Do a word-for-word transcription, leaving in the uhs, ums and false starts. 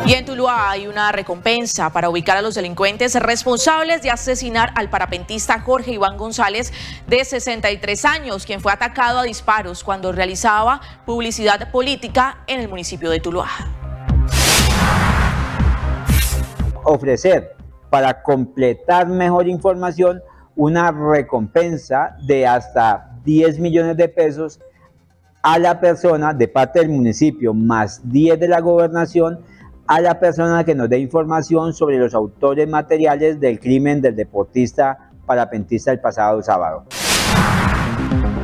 Y en Tuluá hay una recompensa para ubicar a los delincuentes responsables de asesinar al parapentista Jorge Iván González, de sesenta y tres años, quien fue atacado a disparos cuando realizaba publicidad política en el municipio de Tuluá. Ofrecer, para completar mejor información, una recompensa de hasta diez millones de pesos a la persona de parte del municipio, más diez de la gobernación, a la persona que nos dé información sobre los autores materiales del crimen del deportista parapentista el pasado sábado.